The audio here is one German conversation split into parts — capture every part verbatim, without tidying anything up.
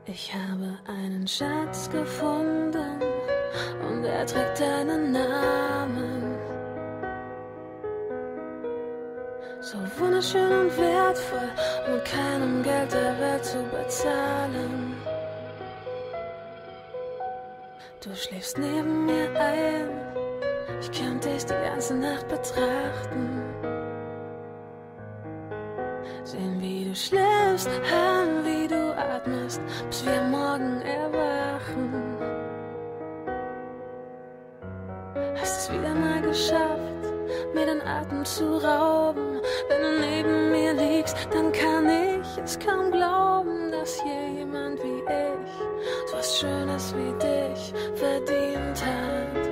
Ich habe einen Schatz gefunden und er trägt deinen Namen. So wunderschön und wertvoll, um mit keinem Geld der Welt zu bezahlen. Du schläfst neben mir ein, ich könnte dich die ganze Nacht betrachten. Sehen, wie du schläfst, hören, wie du atmest, bis wir morgen erwachen. Hast es wieder mal geschafft, mir den Atem zu rauben. Wenn du neben mir liegst, dann kann ich es kaum glauben, dass hier jemand wie ich so was Schönes wie dich verdient hat.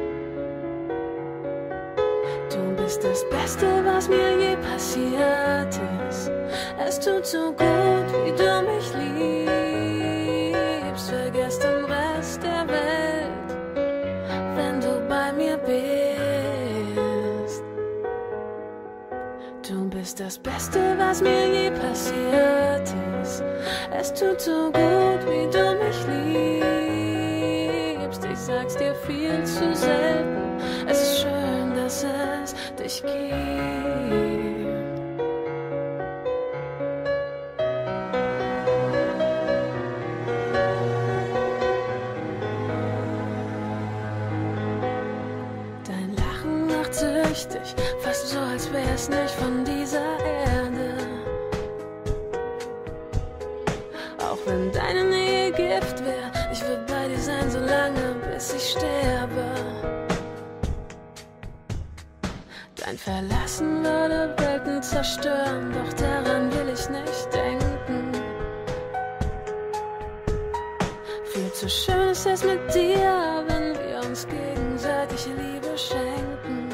Du bist das Beste, was mir je passiert ist. Es tut so gut, wie du mich liebst. Vergiss den Rest der Welt, wenn du bei mir bist. Du bist das Beste, was mir je passiert ist. Es tut so gut, wie du mich liebst. Ich sag's dir viel zu selten. Es ist schön, dass es dich gibt. Dein Lachen macht süchtig, fast so, als wär's nicht von dieser Erde. Auch wenn deine Nähe Gift wär, ich würd bei dir sein, so lange, bis ich sterbe. Dein Verlassen würde Welten zerstören, doch daran will ich nicht denken. Viel zu schön ist es mit dir, wenn wir uns gegenseitig Liebe schenken.